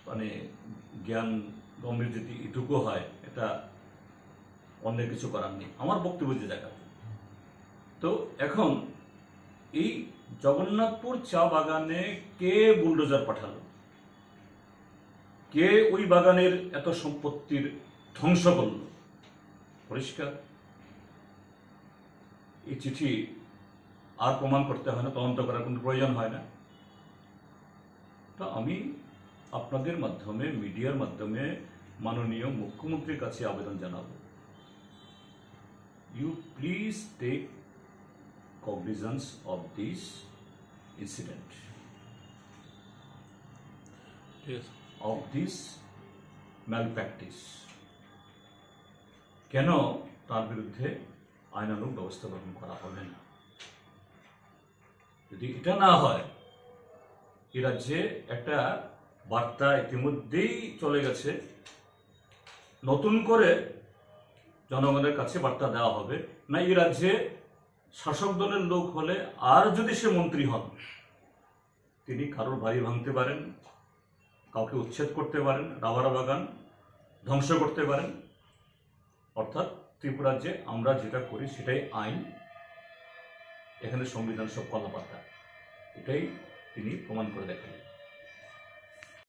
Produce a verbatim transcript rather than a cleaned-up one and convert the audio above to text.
মানে জ্ঞান গম্ভীর যদি এটুকু হয়, এটা অন্য কিছু করার নেই আমার বক্তব্য যে জায়গা। তো এখন এই জগন্নাথপুর চা বাগানে কে বুলডোজার পাঠালো, কে ওই বাগানের এত সম্পত্তির ধ্বংস করল, পরিষ্কার। এই চিঠি আর প্রমাণ করতে হয় না, তদন্ত করার কোনো প্রয়োজন হয় না। তো আমি আপনাদের মাধ্যমে, মিডিয়ার মাধ্যমে মাননীয় মুখ্যমন্ত্রীর কাছে আবেদন জানাবো, you please take cognizance of this incident, yes, of this malpractice. কেন তার বিরুদ্ধে আইনানুগ ব্যবস্থা গ্রহণ করা হবে না? যদি এটা না হয়, এ রাজ্যে একটা বার্তা ইতিমধ্যেই চলে গেছে, নতুন করে জনগণের কাছে বার্তা দেওয়া হবে না, এই রাজ্যে শাসক দলের লোক হলে আর যদি সে মন্ত্রী হন, তিনি কারোর বাড়ি ভাঙতে পারেন, কাউকে উচ্ছেদ করতে পারেন, রাবারা বাগান ধ্বংস করতে পারেন। অর্থাৎ ত্রিপুরাজ্যে আমরা যেটা করি সেটাই আইন, এখানে সংবিধান সব কলাপাতা, এটাই তিনি প্রমাণ করে দেখালেন।